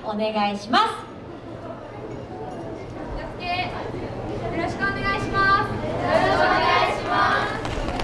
お願いします。 よろしくお願いします。よろしくお願いします。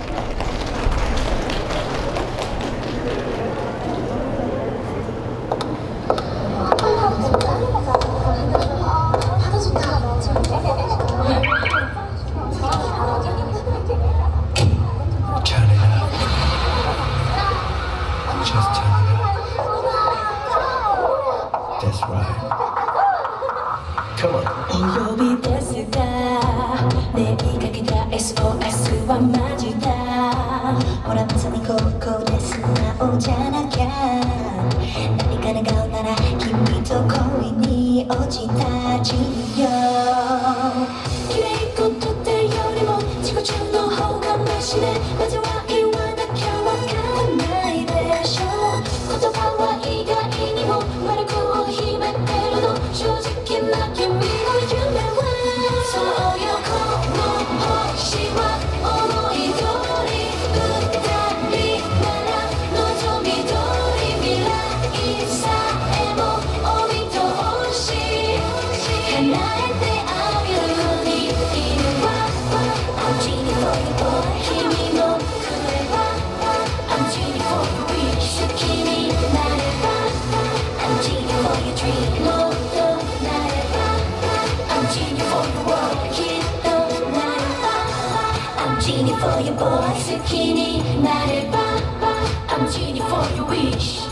お呼びですが、ね言いかけた SOS はマジだ。ほらまさにここで素直じゃなきゃ。何か願うなら君と恋に落ちた自由。綺麗事ってよりも自己中の方がマシね。まずは言わなきゃわかんないでしょ。言葉は意外にも悪くを秘めてるの。正直な君の夢はそうよ。この星は思い通り二人なら望み通り未来さえもお見通し叶えてあげるようにいるわ。I'm genie for you boy 君もくれば I'm genie for your wish 好きになれば I'm genie for your dream もっとなれば I'm genie for your world きっとなれば I'm genie for your boy 好きになれば I'm genie for your wish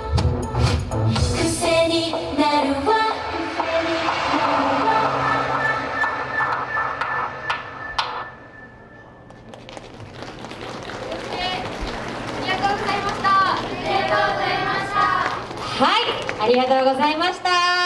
癖になるわ。 はい、ありがとうございました。